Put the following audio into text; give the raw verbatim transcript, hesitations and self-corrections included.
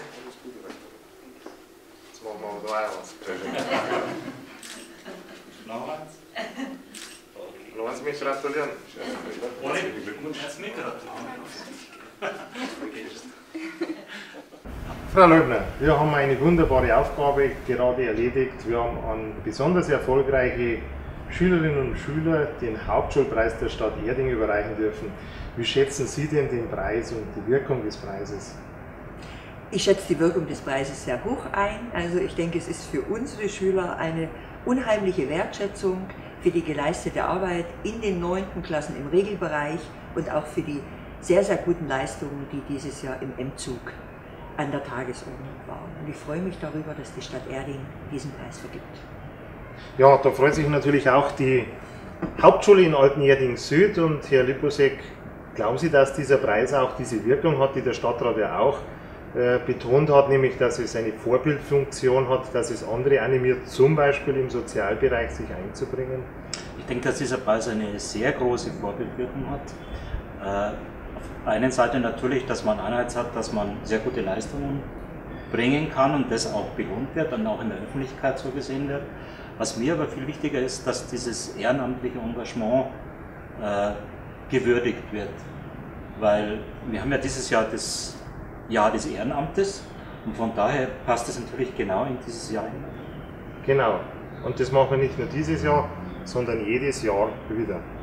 Jetzt machen wir da auch was. Noch eins? Lassen Sie mich gratulieren. Herzlichen Glückwunsch. Herzlich Frau Leubner, wir haben eine wunderbare Aufgabe gerade erledigt. Wir haben an besonders erfolgreiche Schülerinnen und Schüler den Hauptschulpreis der Stadt Erding überreichen dürfen. Wie schätzen Sie denn den Preis und die Wirkung des Preises? Ich schätze die Wirkung des Preises sehr hoch ein. Also ich denke, es ist für unsere Schüler eine unheimliche Wertschätzung für die geleistete Arbeit in den neunten Klassen im Regelbereich und auch für die sehr, sehr guten Leistungen, die dieses Jahr im M-Zug an der Tagesordnung waren. Und ich freue mich darüber, dass die Stadt Erding diesen Preis vergibt. Ja, da freut sich natürlich auch die Hauptschule in Altenerding Süd. Und Herr Liposek, glauben Sie, dass dieser Preis auch diese Wirkung hat, die der Stadtrat ja auch äh, betont hat, nämlich dass es eine Vorbildfunktion hat, dass es andere animiert, zum Beispiel im Sozialbereich sich einzubringen? Ich denke, dass dieser Preis eine sehr große Vorbildwirkung hat. Äh, auf der einen Seite natürlich, dass man einerseits hat, dass man sehr gute Leistungen bringen kann und das auch belohnt wird und auch in der Öffentlichkeit so gesehen wird. Was mir aber viel wichtiger ist, dass dieses ehrenamtliche Engagement äh, gewürdigt wird. Weil wir haben ja dieses Jahr das Jahr des Ehrenamtes und von daher passt es natürlich genau in dieses Jahr hinein. Genau. Und das machen wir nicht nur dieses Jahr, sondern jedes Jahr wieder.